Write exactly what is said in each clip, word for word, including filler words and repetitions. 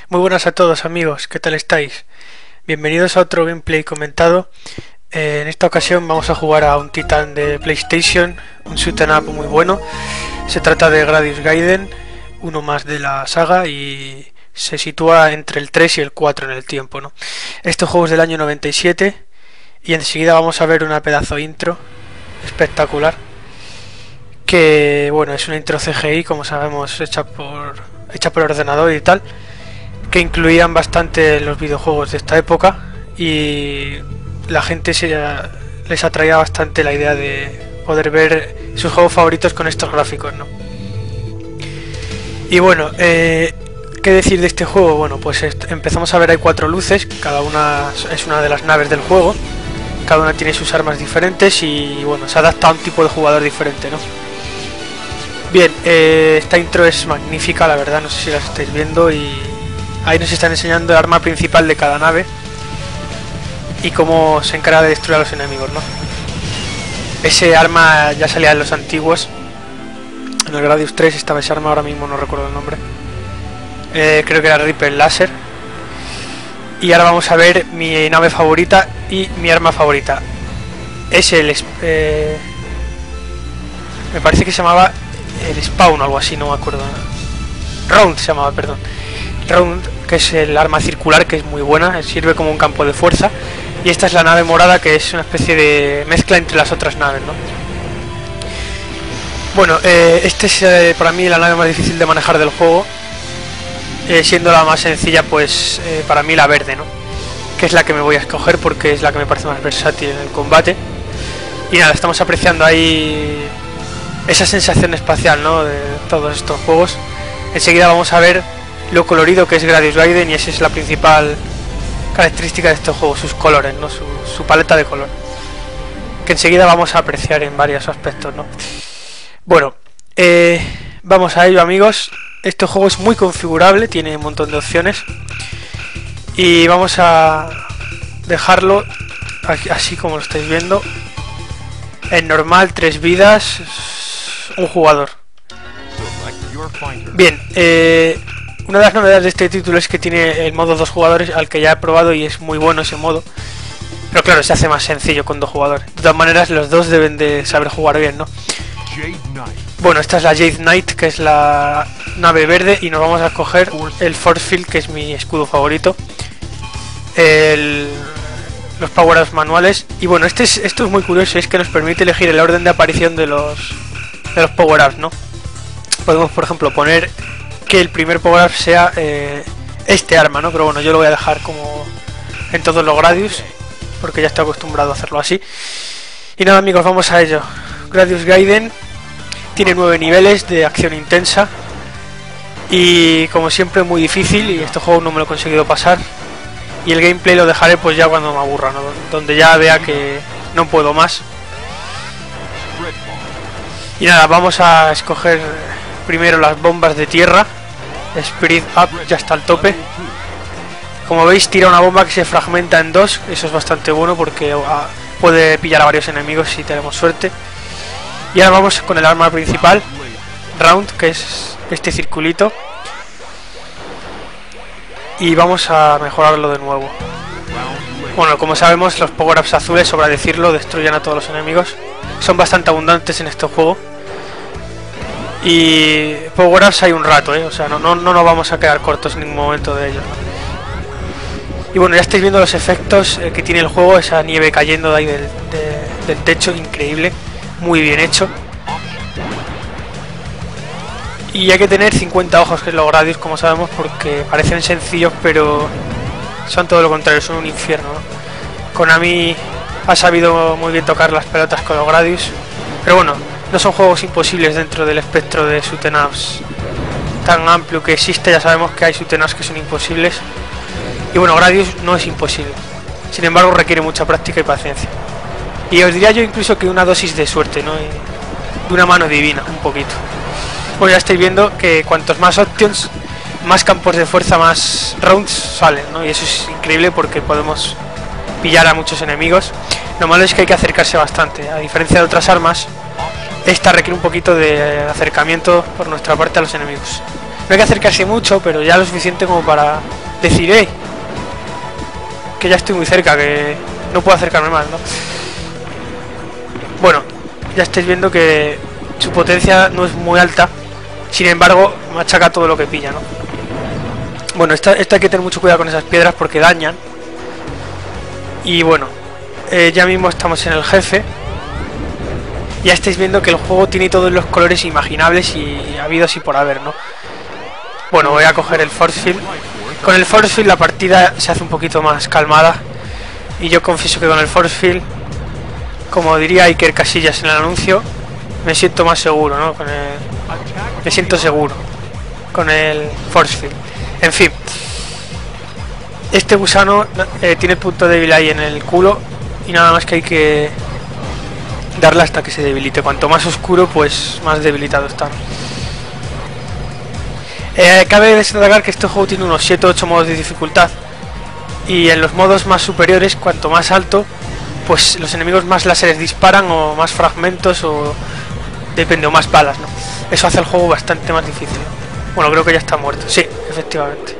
Muy buenas a todos amigos, ¿qué tal estáis? Bienvenidos a otro gameplay comentado. Eh, en esta ocasión vamos a jugar a un titán de PlayStation, un shoot 'em up muy bueno. Se trata de Gradius Gaiden, uno más de la saga y se sitúa entre el tres y el cuatro en el tiempo, ¿no? Este juego es del año noventa y siete y enseguida vamos a ver una pedazo intro espectacular. Que bueno, es una intro C G I, como sabemos, hecha por, hecha por ordenador y tal, que incluían bastante los videojuegos de esta época y la gente se, les atraía bastante la idea de poder ver sus juegos favoritos con estos gráficos, ¿no? Y bueno, eh, ¿qué decir de este juego? Bueno, pues empezamos a ver, hay cuatro luces, cada una es una de las naves del juego, cada una tiene sus armas diferentes y bueno, se adapta a un tipo de jugador diferente, ¿no? Bien, eh, esta intro es magnífica, la verdad, no sé si las estáis viendo, y ahí nos están enseñando el arma principal de cada nave y cómo se encarga de destruir a los enemigos, ¿no? Ese arma ya salía en los antiguos, en el Gradius tres estaba ese arma, ahora mismo no recuerdo el nombre, eh, creo que era Reaper Laser. Y ahora vamos a ver mi nave favorita y mi arma favorita. Es el... Eh, me parece que se llamaba el Spawn o algo así, no me acuerdo. Round se llamaba, perdón. Round, que es el arma circular, que es muy buena, sirve como un campo de fuerza. Y esta es la nave morada, que es una especie de mezcla entre las otras naves, ¿no? Bueno, eh, este es eh, para mí la nave más difícil de manejar del juego, eh, siendo la más sencilla, pues eh, para mí la verde, ¿no? Que es la que me voy a escoger porque es la que me parece más versátil en el combate. Y nada, estamos apreciando ahí esa sensación espacial, ¿no?, de todos estos juegos. Enseguida vamos a ver lo colorido que es Gradius Gaiden y esa es la principal característica de este juego, sus colores, ¿no?, su, su paleta de color, que enseguida vamos a apreciar en varios aspectos, ¿no? Bueno, eh, vamos a ello, amigos. Este juego es muy configurable, tiene un montón de opciones y vamos a dejarlo aquí, así como lo estáis viendo, en normal, tres vidas, un jugador. Bien, eh, una de las novedades de este título es que tiene el modo dos jugadores, al que ya he probado y es muy bueno ese modo, pero claro, se hace más sencillo con dos jugadores. De todas maneras, los dos deben de saber jugar bien, ¿no? Bueno, esta es la Jade Knight, que es la nave verde, y nos vamos a escoger el Force Field, que es mi escudo favorito, el, los power-ups manuales. Y bueno, este es, esto es muy curioso, es que nos permite elegir el orden de aparición de los, de los power-ups, ¿no? Podemos, por ejemplo, poner que el primer power-up sea eh, este arma, ¿no? Pero bueno, yo lo voy a dejar como en todos los Gradius, porque ya estoy acostumbrado a hacerlo así. Y nada, amigos, vamos a ello. Gradius Gaiden tiene nueve niveles de acción intensa y como siempre muy difícil, y este juego no me lo he conseguido pasar, y el gameplay lo dejaré pues ya cuando me aburra, ¿no?, donde ya vea que no puedo más. Y nada, vamos a escoger primero las bombas de tierra. Spirit Up ya está al tope. Como veis, tira una bomba que se fragmenta en dos, eso es bastante bueno porque uh, puede pillar a varios enemigos si tenemos suerte. Y ahora vamos con el arma principal, Round, que es este circulito, y vamos a mejorarlo de nuevo. Bueno, como sabemos, los power-ups azules, sobra decirlo, destruyen a todos los enemigos. Son bastante abundantes en este juego. Y power-ups hay un rato, ¿eh? O sea, no, no, no nos vamos a quedar cortos en ningún momento de ellos, ¿no? Y bueno, ya estáis viendo los efectos eh, que tiene el juego, esa nieve cayendo de ahí del, de, del techo, increíble. Muy bien hecho. Y hay que tener cincuenta ojos, que es los Gradius, como sabemos, porque parecen sencillos, pero son todo lo contrario, son un infierno, ¿no? Konami ha sabido muy bien tocar las pelotas con los Gradius, pero bueno, no son juegos imposibles dentro del espectro de shoot 'em ups tan amplio que existe. Ya sabemos que hay shoot 'em ups que son imposibles, y bueno, Gradius no es imposible, sin embargo requiere mucha práctica y paciencia. Y os diría yo incluso que una dosis de suerte, ¿no?, y de una mano divina, un poquito. Pues ya estáis viendo que cuantos más options, más campos de fuerza, más rounds salen, ¿no? Y eso es increíble porque podemos pillar a muchos enemigos. Lo malo es que hay que acercarse bastante. A diferencia de otras armas, esta requiere un poquito de acercamiento por nuestra parte a los enemigos. hay que acercarse mucho, pero ya lo suficiente como para decir, eh, que ya estoy muy cerca, que no puedo acercarme más, ¿no? Bueno, ya estáis viendo que su potencia no es muy alta, sin embargo, machaca todo lo que pilla, ¿no? Bueno, esta, esta hay que tener mucho cuidado con esas piedras porque dañan. Y bueno, eh, ya mismo estamos en el jefe. Ya estáis viendo que el juego tiene todos los colores imaginables y habidos y por haber, ¿no? Bueno, voy a coger el Force Field. Con el Force Field la partida se hace un poquito más calmada. Y yo confieso que con el Force Field, como diría Iker Casillas en el anuncio, me siento más seguro, ¿no? Con el... Me siento seguro con el Force Field. En fin, este gusano eh, tiene el punto débil ahí en el culo y nada más que hay que darle hasta que se debilite. Cuanto más oscuro, pues más debilitado está. Eh, cabe destacar que este juego tiene unos siete u ocho modos de dificultad y en los modos más superiores, cuanto más alto, pues los enemigos más láseres disparan o más fragmentos o depende, o más balas, ¿no? Eso hace el juego bastante más difícil. Bueno, creo que ya está muerto. Sí, efectivamente.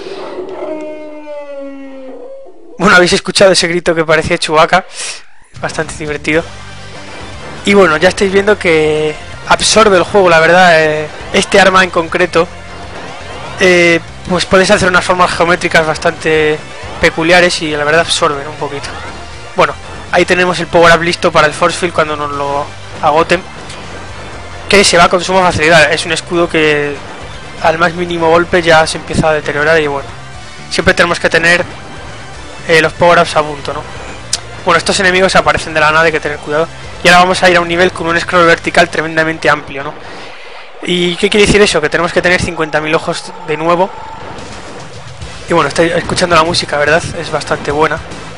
Bueno, habéis escuchado ese grito que parecía Chewbacca. Bastante divertido. Y bueno, ya estáis viendo que absorbe el juego, la verdad. Eh, este arma en concreto, eh, pues podéis hacer unas formas geométricas bastante peculiares y la verdad absorben un poquito. Bueno, ahí tenemos el power up listo para el Force Field cuando nos lo agoten, que se va con suma facilidad. Es un escudo que al más mínimo golpe ya se empieza a deteriorar y bueno, siempre tenemos que tener eh, los power-ups a punto, ¿no? Bueno, estos enemigos aparecen de la nada, hay que tener cuidado. Y ahora vamos a ir a un nivel con un scroll vertical tremendamente amplio, ¿no? ¿Y qué quiere decir eso? Que tenemos que tener cincuenta mil ojos de nuevo. Y bueno, estáis escuchando la música, ¿verdad? Es bastante buena.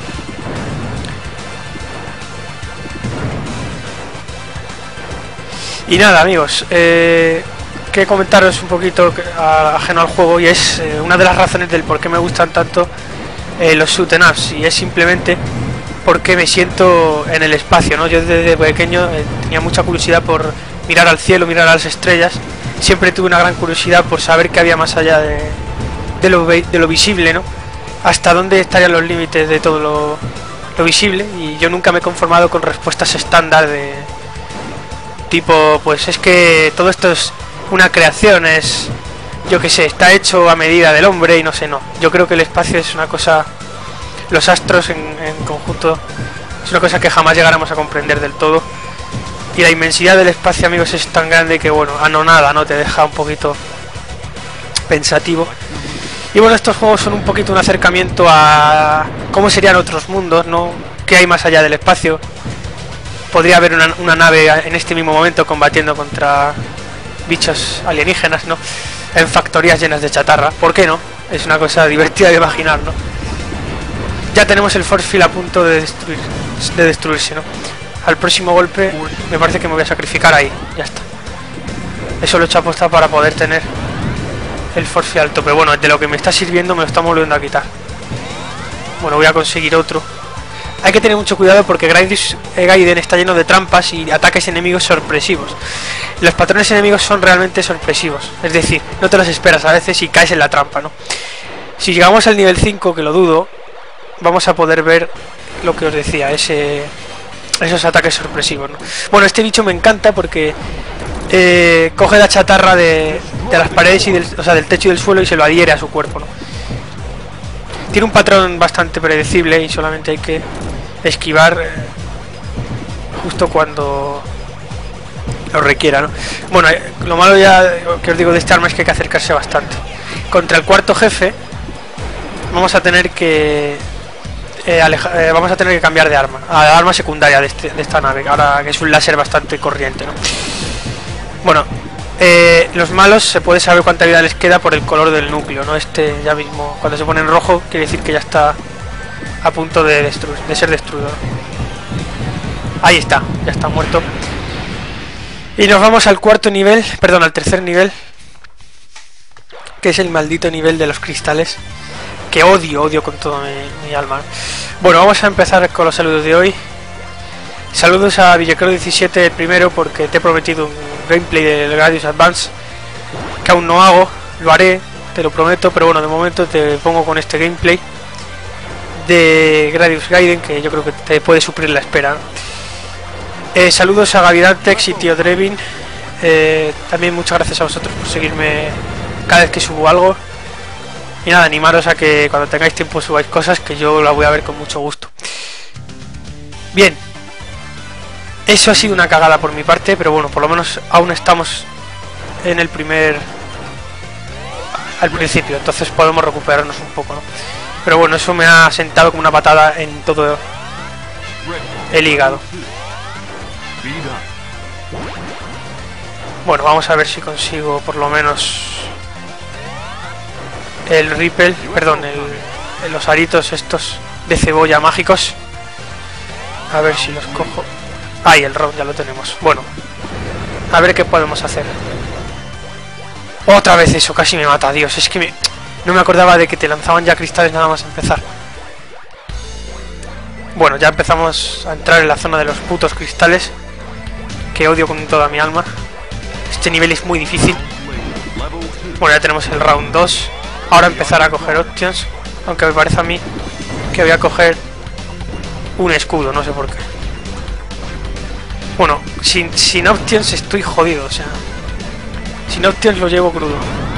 Y nada, amigos, eh... que comentaros un poquito ajeno al juego, y es eh, una de las razones del por qué me gustan tanto eh, los shoot 'em ups, y es simplemente porque me siento en el espacio, ¿no? Yo desde pequeño eh, tenía mucha curiosidad por mirar al cielo, mirar a las estrellas. Siempre tuve una gran curiosidad por saber qué había más allá de, de, lo, de lo visible, ¿no? Hasta dónde estarían los límites de todo lo, lo visible, y yo nunca me he conformado con respuestas estándar de tipo, pues es que todo esto es una creación, es, yo que sé, está hecho a medida del hombre y no sé, no. Yo creo que el espacio es una cosa, los astros en, en conjunto, es una cosa que jamás llegaremos a comprender del todo. Y la inmensidad del espacio, amigos, es tan grande que, bueno, anonada, ¿no? Te deja un poquito pensativo. Y bueno, estos juegos son un poquito un acercamiento a cómo serían otros mundos, ¿no? ¿Qué hay más allá del espacio? Podría haber una, una nave en este mismo momento combatiendo contra bichos alienígenas, ¿no? En factorías llenas de chatarra. ¿Por qué no? Es una cosa divertida de imaginar, ¿no? Ya tenemos el Force Field a punto de destruir, de destruirse, ¿no? Al próximo golpe me parece que me voy a sacrificar ahí. Ya está. Eso lo he hecho aposta para poder tener el Force Field alto. Pero bueno, de lo que me está sirviendo me lo estamos volviendo a quitar. Bueno, voy a conseguir otro. Hay que tener mucho cuidado porque Gaiden está lleno de trampas y ataques enemigos sorpresivos. Los patrones enemigos son realmente sorpresivos. Es decir, no te los esperas a veces y caes en la trampa, ¿no? Si llegamos al nivel cinco, que lo dudo, vamos a poder ver lo que os decía, ese, esos ataques sorpresivos, ¿no? Bueno, este bicho me encanta porque eh, coge la chatarra de, de las paredes y del, o sea, del techo y del suelo y se lo adhiere a su cuerpo, ¿no? Tiene un patrón bastante predecible y solamente hay que esquivar eh, justo cuando lo requiera, ¿no? Bueno, eh, lo malo ya que os digo de este arma es que hay que acercarse bastante. Contra el cuarto jefe vamos a tener que eh, aleja, eh, vamos a tener que cambiar de arma, a la arma secundaria de, este, de esta nave, ahora que es un láser bastante corriente, ¿no? Bueno, eh, los malos se puede saber cuánta vida les queda por el color del núcleo, ¿no? Este ya mismo, cuando se pone en rojo, quiere decir que ya está a punto de, destruir, de ser destruido. Ahí está, ya está muerto. Y nos vamos al cuarto nivel, perdón, al tercer nivel, que es el maldito nivel de los cristales, que odio, odio con todo mi, mi alma. Bueno, vamos a empezar con los saludos de hoy. Saludos a Villecro diecisiete, el primero, porque te he prometido un gameplay del Gradius Advance, que aún no hago, lo haré, te lo prometo, pero bueno, de momento te pongo con este gameplay de Gradius Gaiden, que yo creo que te puede suplir la espera, ¿no? Eh, saludos a Gavidantex y Tío Drevin. Eh, también muchas gracias a vosotros por seguirme cada vez que subo algo. Y nada, animaros a que cuando tengáis tiempo subáis cosas, que yo la voy a ver con mucho gusto. Bien, eso ha sido una cagada por mi parte, pero bueno, por lo menos aún estamos en el primer... al principio, entonces podemos recuperarnos un poco, ¿no? Pero bueno, eso me ha sentado como una patada en todo el hígado. Bueno, vamos a ver si consigo por lo menos el Ripple, perdón, el, los aritos estos de cebolla mágicos. A ver si los cojo. Ahí, el round ya lo tenemos. Bueno, a ver qué podemos hacer. Otra vez eso, casi me mata, Dios. Es que me... no me acordaba de que te lanzaban ya cristales nada más empezar. Bueno, ya empezamos a entrar en la zona de los putos cristales, que odio con toda mi alma. Este nivel es muy difícil. Bueno, ya tenemos el round dos. Ahora empezar a coger options, aunque me parece a mí que voy a coger un escudo, no sé por qué. Bueno, sin, sin options estoy jodido, o sea, sin options lo llevo crudo.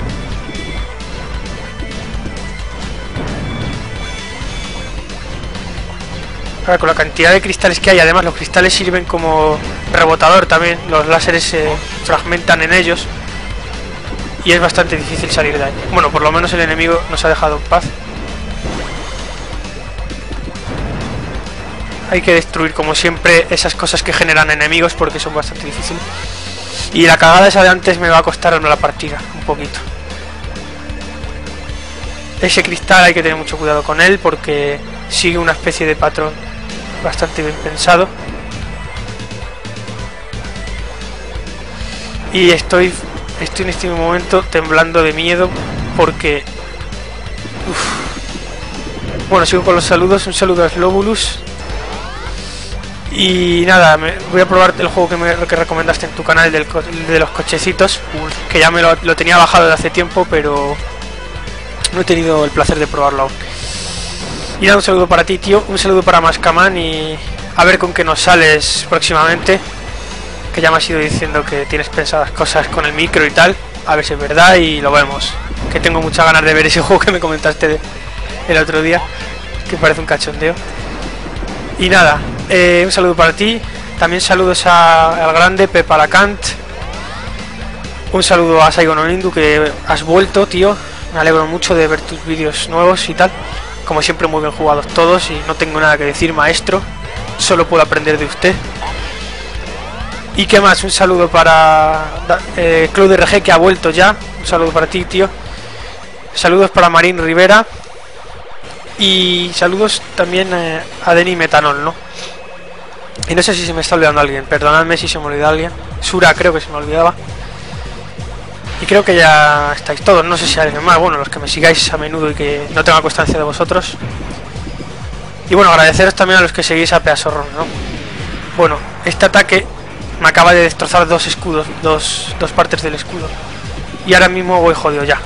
Ahora, con la cantidad de cristales que hay, además los cristales sirven como rebotador también, los láseres se fragmentan en ellos y es bastante difícil salir de ahí. Bueno, por lo menos el enemigo nos ha dejado en paz. Hay que destruir como siempre esas cosas que generan enemigos porque son bastante difíciles. Y la cagada esa de antes me va a costar la partida un poquito. Ese cristal hay que tener mucho cuidado con él porque sigue una especie de patrón bastante bien pensado. Y estoy estoy en este momento temblando de miedo porque... Uf. Bueno, sigo con los saludos. Un saludo a Slobulus. Y nada, me, voy a probar el juego que, me, que recomendaste en tu canal del, de los cochecitos, que ya me lo, lo tenía bajado de hace tiempo, pero no he tenido el placer de probarlo aún. Y nada, un saludo para ti, tío, un saludo para Mascaman y a ver con qué nos sales próximamente, que ya me has ido diciendo que tienes pensadas cosas con el micro y tal, a ver si es verdad y lo vemos, que tengo muchas ganas de ver ese juego que me comentaste de, el otro día, que parece un cachondeo. Y nada, eh, un saludo para ti, también saludos a, al grande Pepa Lacant, un saludo a Saigon Onindu, que has vuelto, tío, me alegro mucho de ver tus vídeos nuevos y tal, como siempre muy bien jugados todos y no tengo nada que decir, maestro, solo puedo aprender de usted. Y qué más, un saludo para eh, Claude R G, que ha vuelto ya, un saludo para ti, tío, saludos para Marín Rivera. Y saludos también eh, a Denny Metanol, ¿no? Y no sé si se me está olvidando alguien, perdonadme si se me olvida alguien. Sura creo que se me olvidaba. Y creo que ya estáis todos, no sé si hay alguien más, bueno, los que me sigáis a menudo y que no tenga constancia de vosotros. Y bueno, agradeceros también a los que seguís a Peasorron, ¿no? Bueno, este ataque me acaba de destrozar dos escudos, dos, dos partes del escudo. Y ahora mismo voy jodido ya.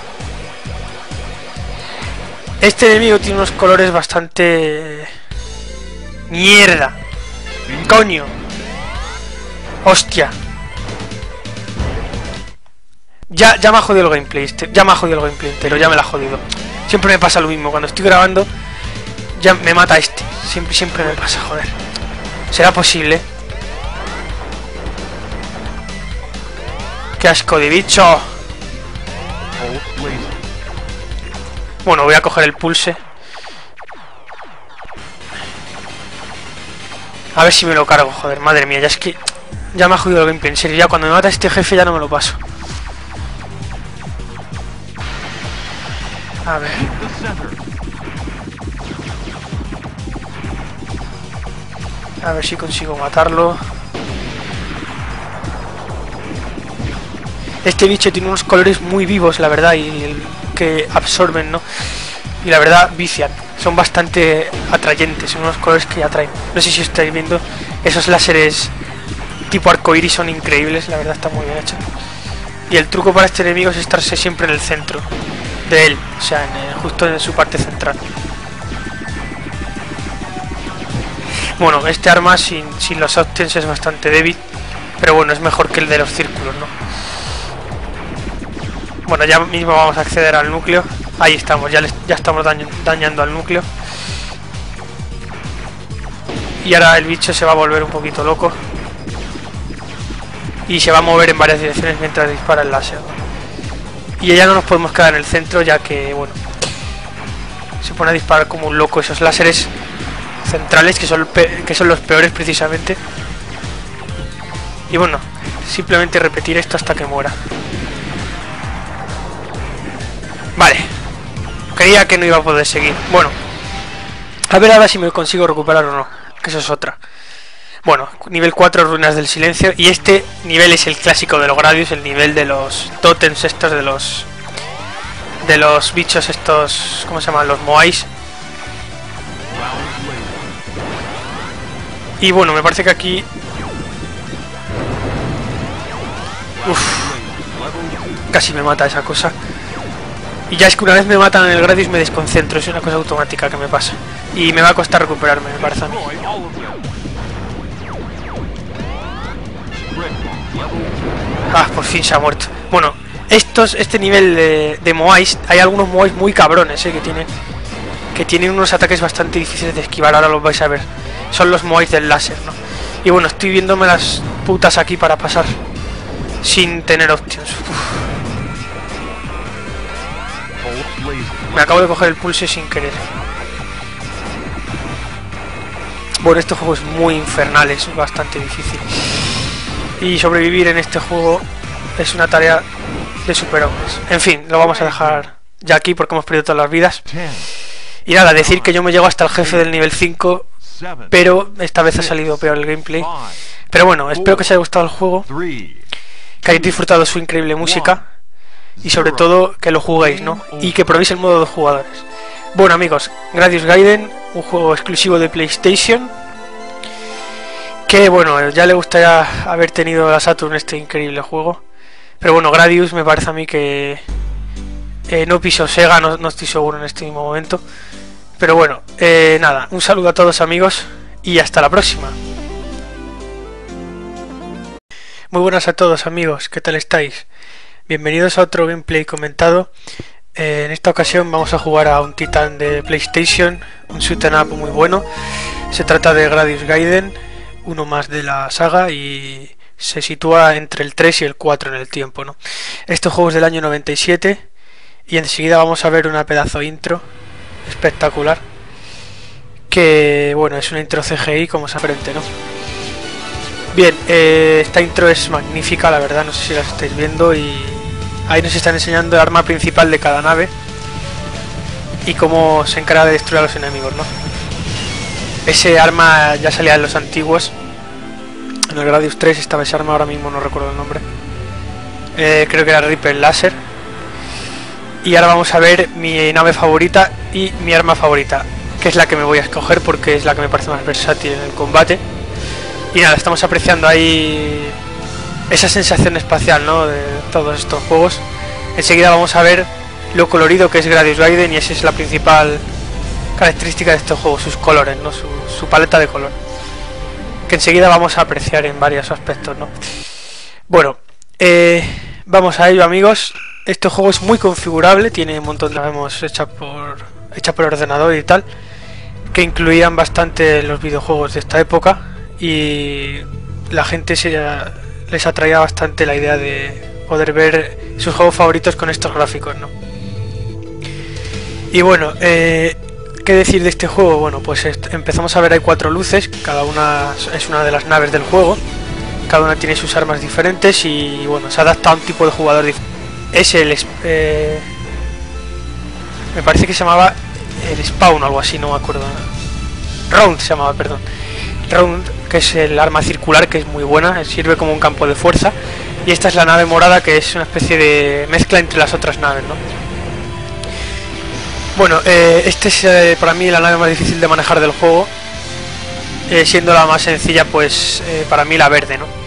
Este enemigo tiene unos colores bastante... ¡Mierda! ¡Coño! ¡Hostia! Ya, ya me ha jodido el gameplay, este, ya me ha jodido el gameplay entero, ya me la ha jodido. Siempre me pasa lo mismo, cuando estoy grabando ya me mata este. Siempre, siempre me pasa, joder. ¿Será posible? ¡Qué asco de bicho! Bueno, voy a coger el pulse. A ver si me lo cargo, joder, madre mía, ya es que... Ya me ha jodido el gameplay, en serio, ya cuando me mata este jefe ya no me lo paso. A ver... A ver si consigo matarlo. Este bicho tiene unos colores muy vivos, la verdad, y el... que absorben, ¿no? Y la verdad vician, son bastante atrayentes, son unos colores que atraen. No sé si estáis viendo, esos láseres tipo arcoiris son increíbles, la verdad está muy bien hecho. Y el truco para este enemigo es estarse siempre en el centro de él, o sea, en el, justo en su parte central. Bueno, este arma sin, sin los options es bastante débil, pero bueno, es mejor que el de los círculos, ¿no? Bueno, ya mismo vamos a acceder al núcleo. Ahí estamos, ya, les, ya estamos daño, dañando al núcleo. Y ahora el bicho se va a volver un poquito loco. Y se va a mover en varias direcciones mientras dispara el láser. Y ya no nos podemos quedar en el centro, ya que, bueno, se pone a disparar como un loco esos láseres centrales, que son, que son los peores precisamente. Y bueno, simplemente repetir esto hasta que muera. Vale. Creía que no iba a poder seguir. Bueno, a ver ahora si me consigo recuperar o no, que eso es otra. Bueno, nivel cuatro, Ruinas del Silencio. Y este nivel es el clásico de los Gradius, el nivel de los tótems estos, de los de los bichos estos, ¿cómo se llaman? Los Moais. Y bueno, me parece que aquí... Uf, casi me mata esa cosa. Y ya es que una vez me matan en el Gradius me desconcentro, es una cosa automática que me pasa. Y me va a costar recuperarme, me parece a mí. Ah, por fin se ha muerto. Bueno, estos, este nivel de, de Moais, hay algunos Moais muy cabrones, eh, que tienen que tienen unos ataques bastante difíciles de esquivar, ahora los vais a ver. Son los Moais del láser, ¿no? Y bueno, estoy viéndome las putas aquí para pasar sin tener options. Uf. Me acabo de coger el pulse sin querer. Bueno, este juego es muy infernal, es bastante difícil. Y sobrevivir en este juego es una tarea de superhombres. En fin, lo vamos a dejar ya aquí porque hemos perdido todas las vidas. Y nada, decir que yo me llego hasta el jefe del nivel cinco, pero esta vez ha salido peor el gameplay. Pero bueno, espero que os haya gustado el juego, que hayáis disfrutado su increíble música y sobre todo que lo juguéis, ¿no? Y que probéis el modo de dos jugadores. Bueno amigos, Gradius Gaiden, un juego exclusivo de PlayStation, que bueno, ya le gustaría haber tenido a Saturn este increíble juego. Pero bueno, Gradius me parece a mí que eh, no piso Sega, no, no estoy seguro en este mismo momento. Pero bueno, eh, nada, un saludo a todos amigos y hasta la próxima. Muy buenas a todos amigos, ¿qué tal estáis? Bienvenidos a otro gameplay comentado. Eh, en esta ocasión vamos a jugar a un titán de PlayStation, un shoot 'em up muy bueno. Se trata de Gradius Gaiden, uno más de la saga, y se sitúa entre el tres y el cuatro en el tiempo, ¿no? Este juego es del año noventa y siete y enseguida vamos a ver una pedazo intro espectacular, que bueno, es una intro C G I como se aprende, ¿no? Bien, eh, esta intro es magnífica, la verdad, no sé si la estáis viendo, y ahí nos están enseñando el arma principal de cada nave y cómo se encarga de destruir a los enemigos, ¿no? Ese arma ya salía en los antiguos. En el Gradius tres estaba ese arma, ahora mismo no recuerdo el nombre. Eh, creo que era Reaper Láser. Y ahora vamos a ver mi nave favorita y mi arma favorita, que es la que me voy a escoger porque es la que me parece más versátil en el combate. Y nada, estamos apreciando ahí esa sensación espacial, ¿no?, de todos estos juegos. Enseguida vamos a ver lo colorido que es Gradius Gaiden, y esa es la principal característica de estos juegos, sus colores, ¿no?, su, su paleta de color, que enseguida vamos a apreciar en varios aspectos, ¿no? Bueno, eh, vamos a ello amigos. Este juego es muy configurable, tiene un montón de demos hechas por, hecha por ordenador y tal, que incluían bastante los videojuegos de esta época, y la gente se, les atraía bastante la idea de poder ver sus juegos favoritos con estos gráficos, ¿no? Y bueno, eh, ¿qué decir de este juego? Bueno, pues empezamos a ver, hay cuatro luces, cada una es una de las naves del juego, cada una tiene sus armas diferentes y bueno, se adapta a un tipo de jugador diferente. Es el... Eh, me parece que se llamaba el Spawn o algo así, no me acuerdo. Round se llamaba, perdón. Round, que es el arma circular, que es muy buena, sirve como un campo de fuerza. Y esta es la nave morada, que es una especie de mezcla entre las otras naves, ¿no? Bueno, eh, este es eh, para mí la nave más difícil de manejar del juego, eh, siendo la más sencilla, pues eh, para mí la verde, ¿no?